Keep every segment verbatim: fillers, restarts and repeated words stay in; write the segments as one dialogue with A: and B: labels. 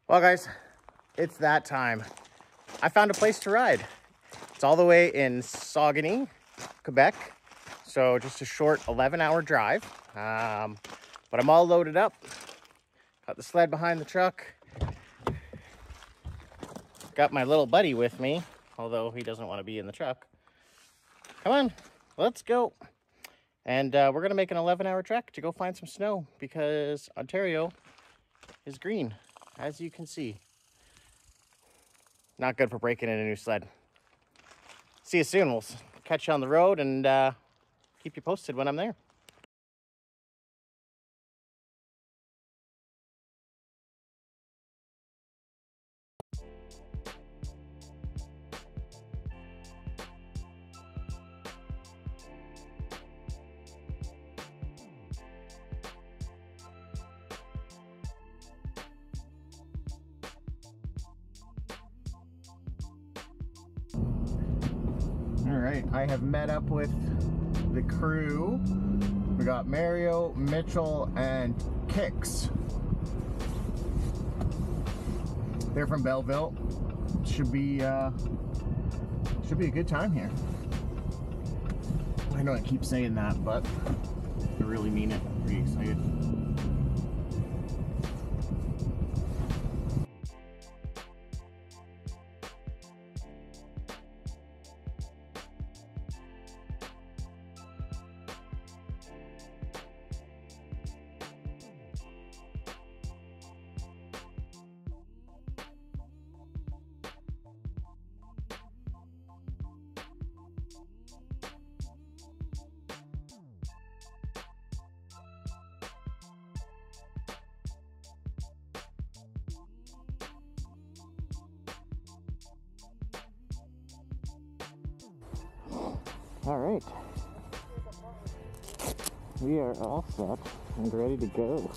A: Well, guys, it's that time. I found a place to ride. It's all the way in Saguenay, Quebec. So just a short eleven hour drive. Um, but I'm all loaded up. Got the sled behind the truck. Got my little buddy with me, although he doesn't want to be in the truck. Come on, let's go. And uh, we're gonna make an eleven hour trek to go find some snow because Ontario is green, as you can see. Not good for breaking in a new sled. See you soon. We'll catch you on the road and uh, keep you posted when I'm there. All right, I have met up with the crew. We got Mario, Mitchell, and Kix. They're from Belleville. Should be uh, should be a good time here. I know I keep saying that, but I really mean it. I'm pretty excited. All right, we are all set and ready to go.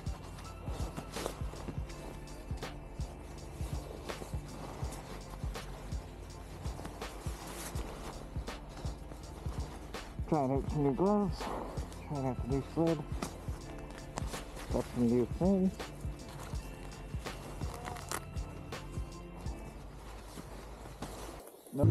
A: Trying out some new gloves, trying out the new sled, got some new things. Nope.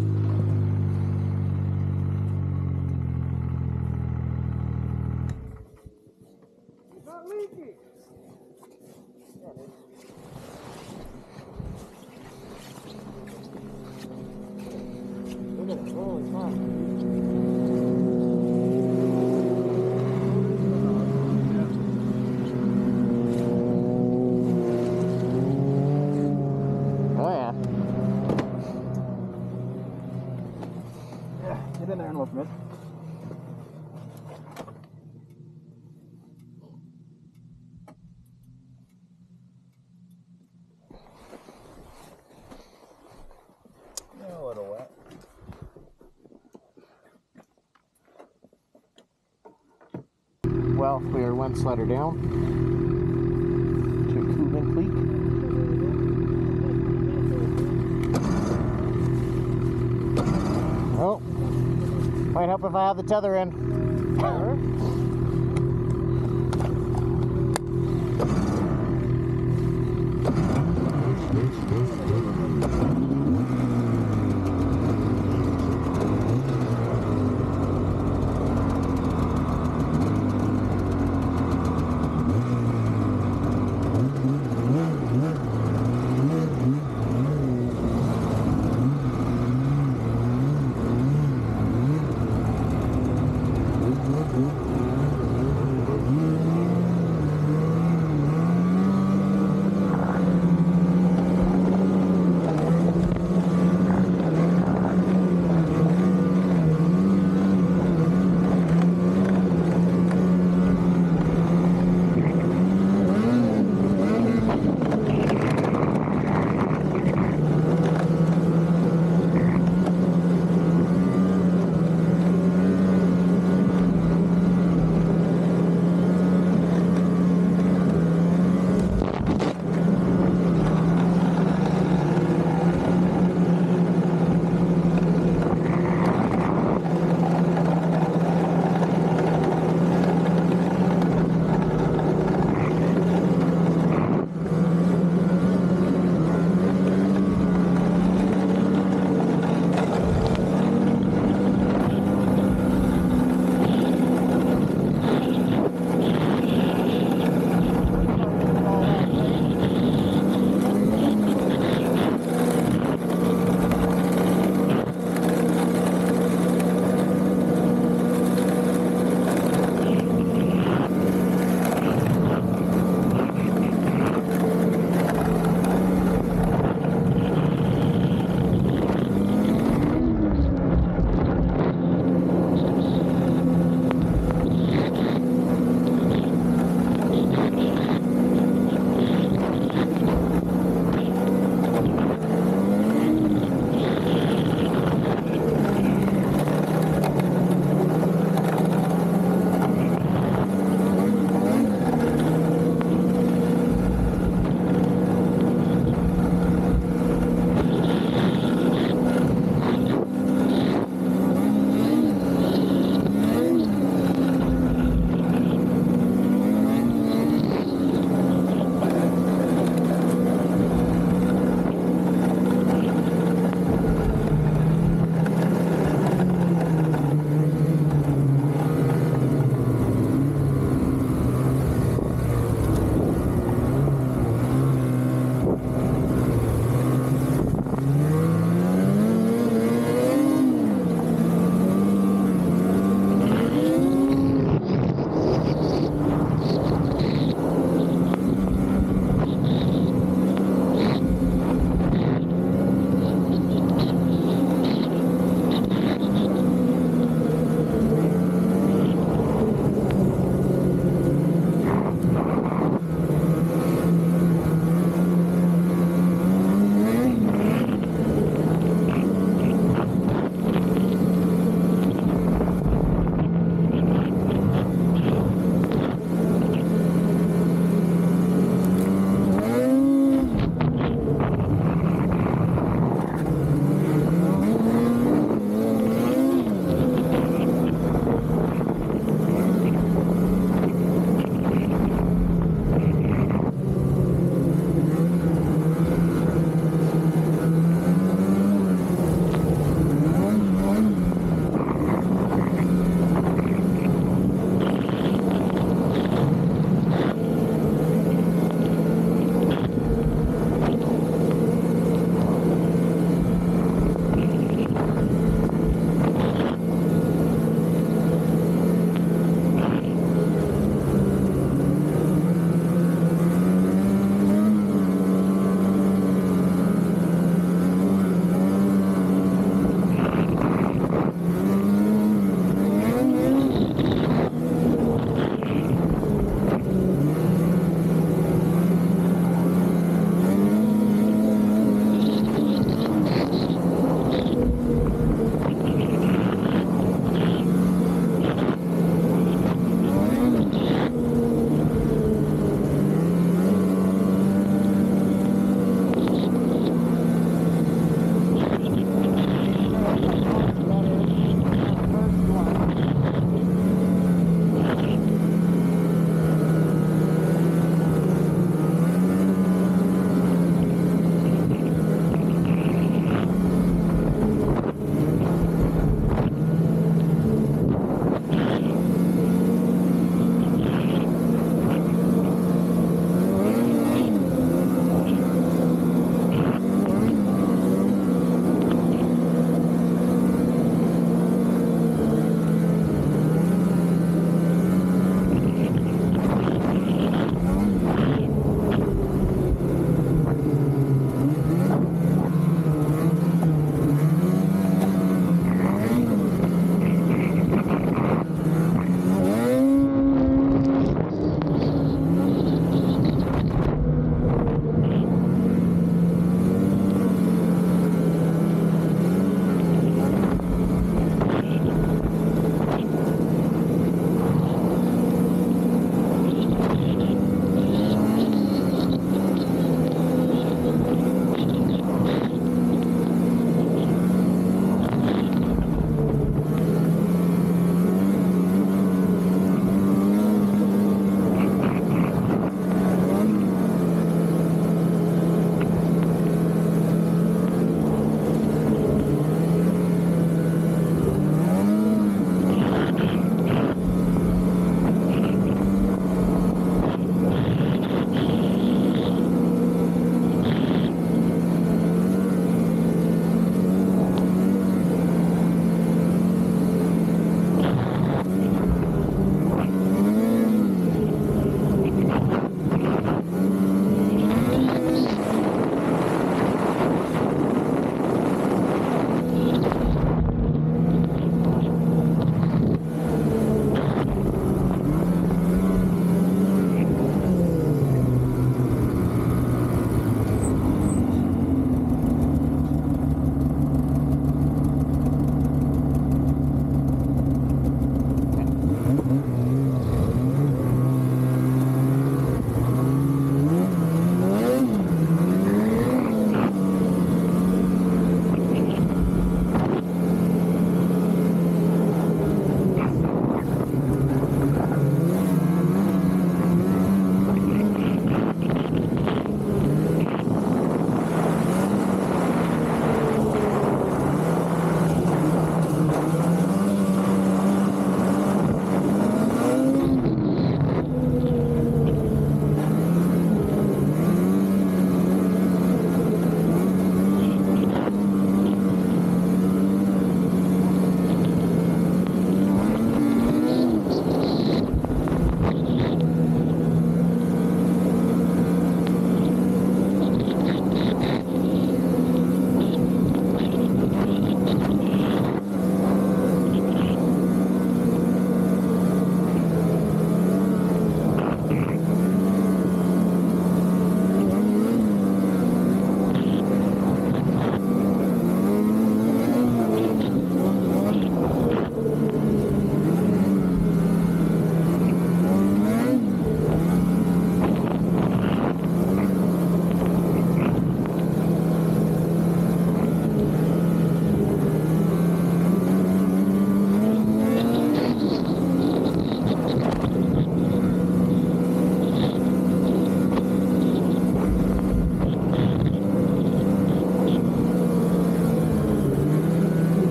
A: Get in there and open it. A little wet. Well, we are one slider down to Coolant Creek. Oh, might help if I have the tether in.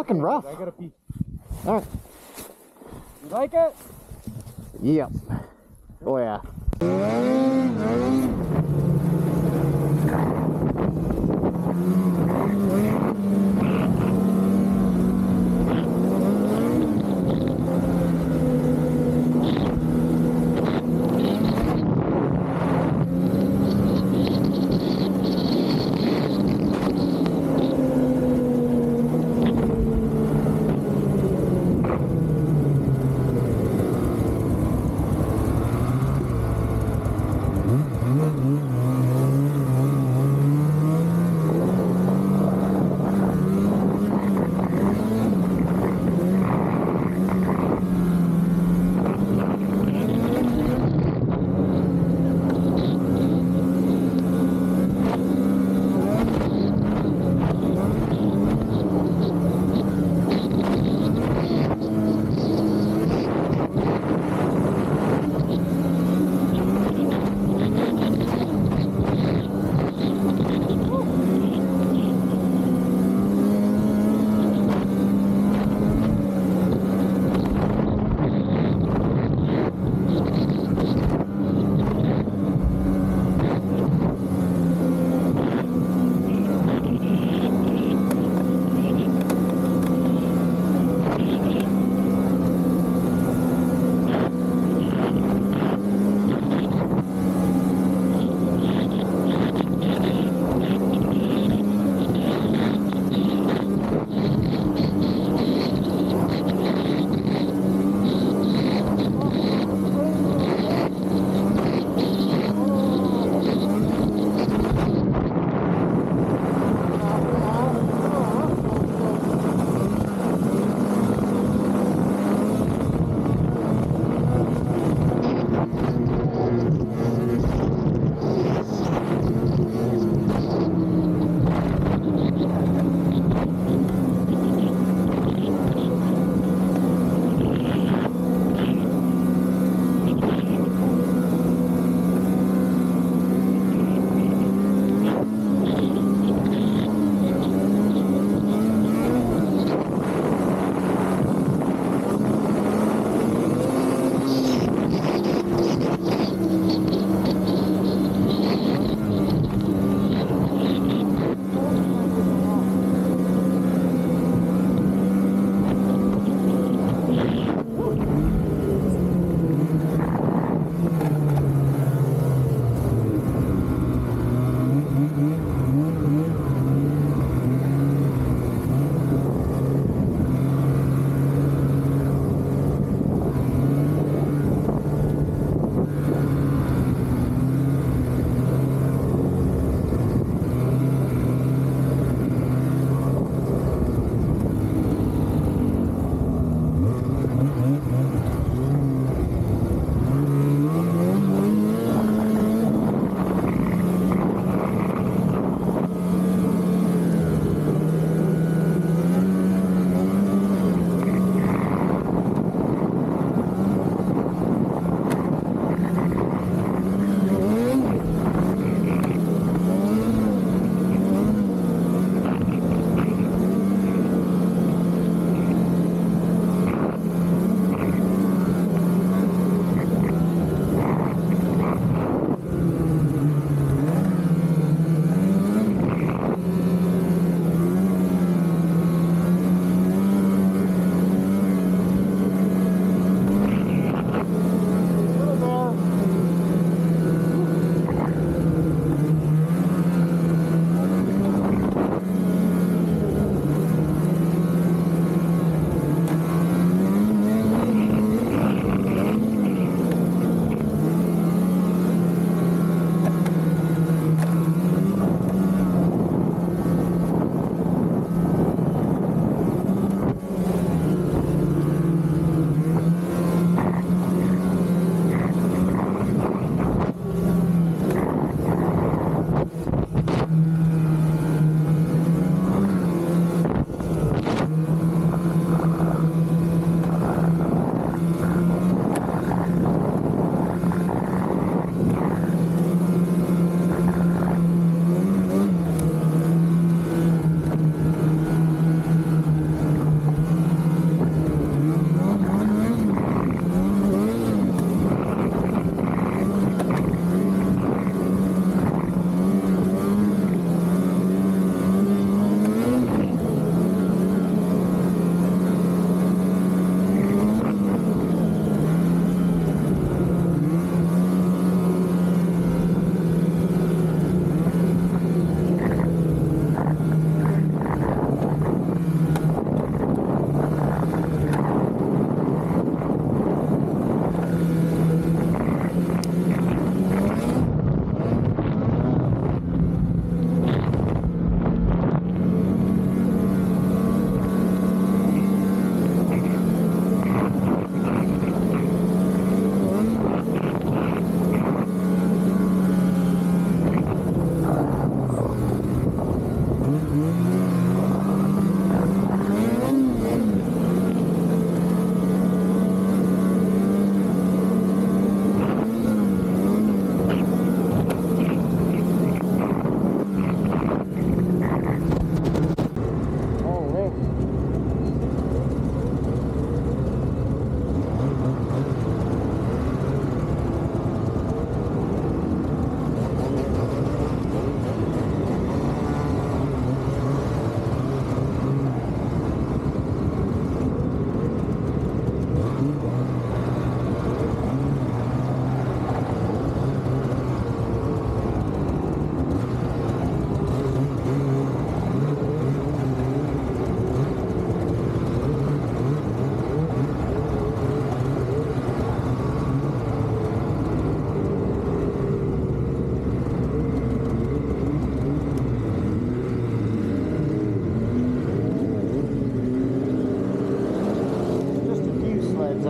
A: fucking rough.
B: I gotta pee.
A: All right.
B: You like it?
A: Yep. Oh yeah.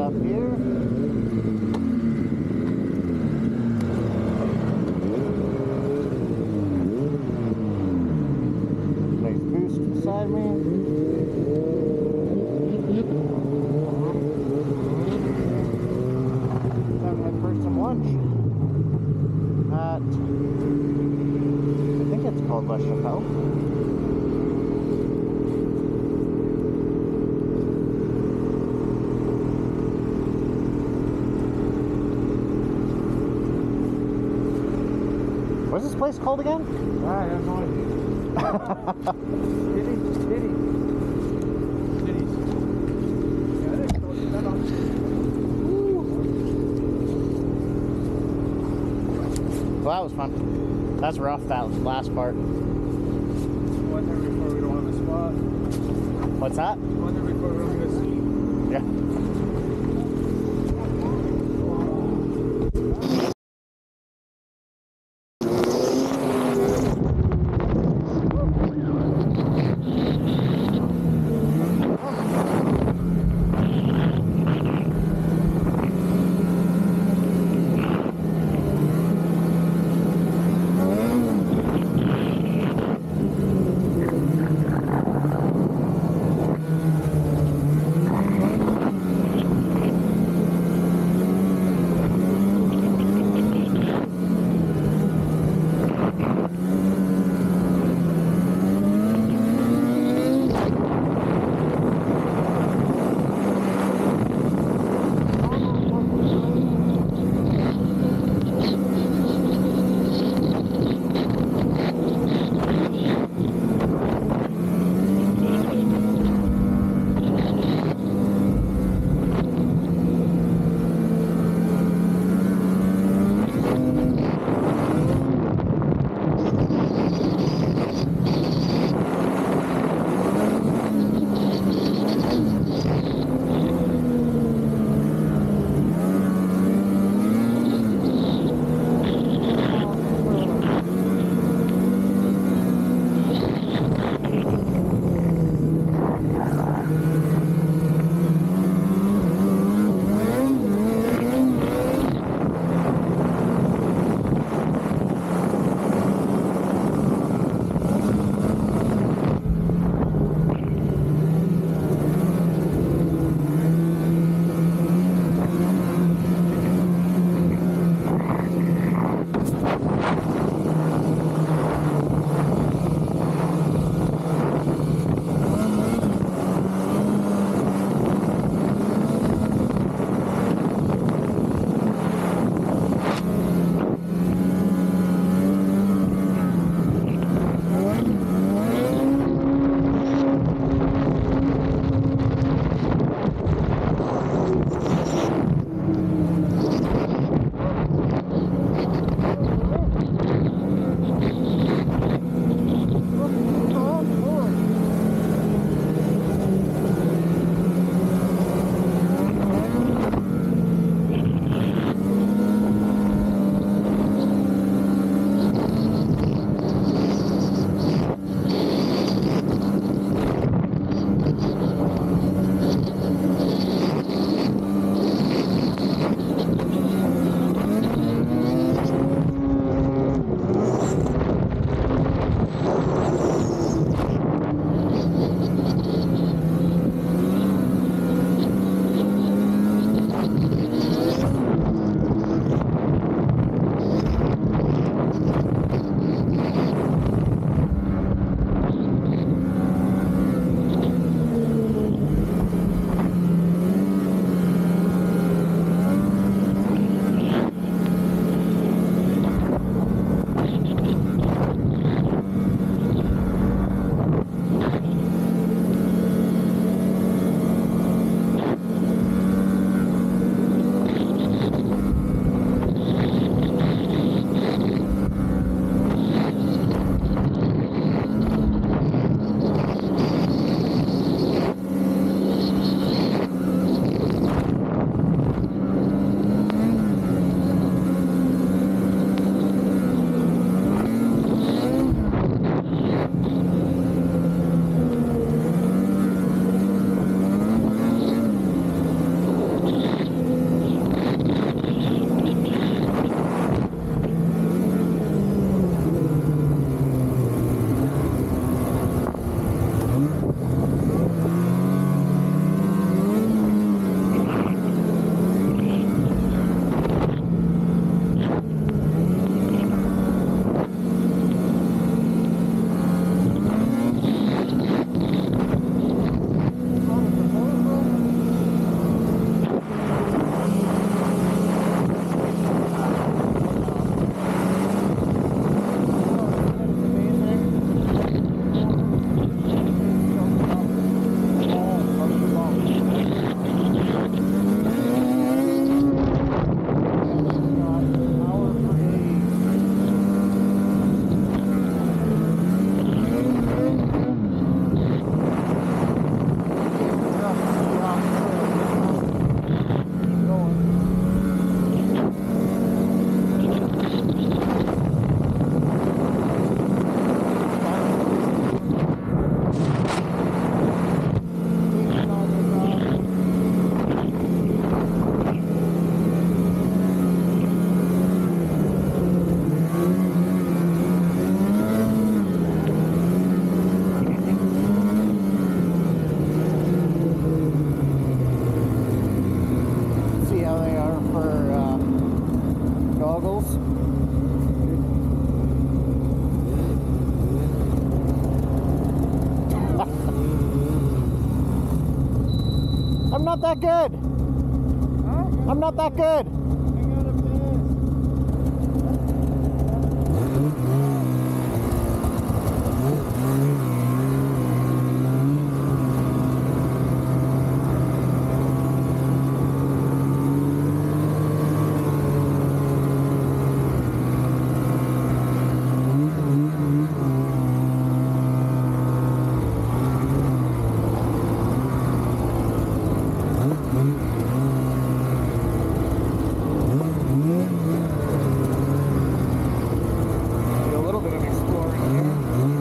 A: up here. Nice boost beside me. Time to head for some lunch at, I think it's called La Chapelle. What's this place called again?
B: I have no idea. Titties, titties. Titties. Yeah, I didn't throw that on.
A: Well, that was fun. That's rough, that last part.
B: One there before we don't have a spot.
A: What's that?
B: One there before we don't have a seat.
A: Yeah. that good.
B: Huh?
A: I'm not that good.
B: I got a piss.
A: A little bit of exploring here.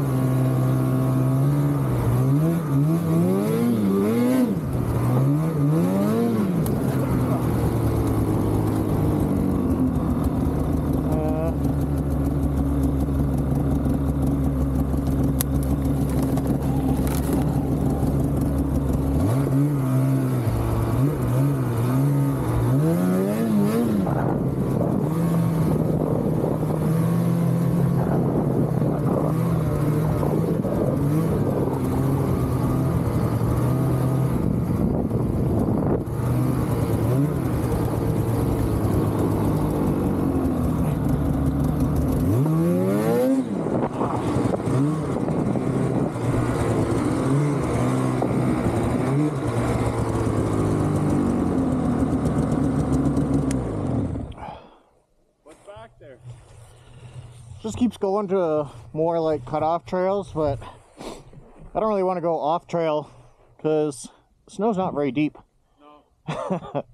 B: What's back there?
A: Just keeps going to more like cutoff trails, but I don't really want to go off trail because snow's not very deep.
B: No.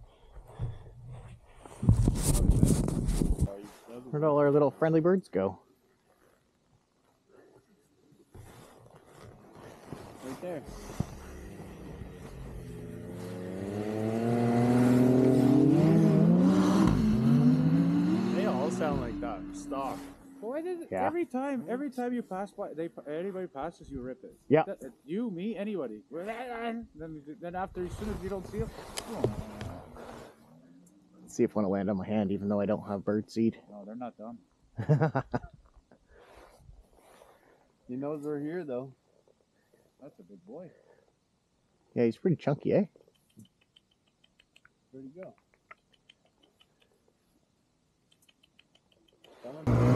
A: Where'd all our little friendly birds go?
B: Right there. They all sound like that. Stop. Why did it,
A: Yeah.
B: every time every time you pass by, they anybody passes, you rip it.
A: Yeah.
B: That, you, me, anybody. Then then after, as soon as you don't see them, oh,
A: Let's see if one will land on my hand, even though I don't have bird seed.
B: no, they're not done.
C: He knows we're here, though.
B: That's a big boy.
A: Yeah, he's pretty chunky, eh?
B: Where'd he go? That one?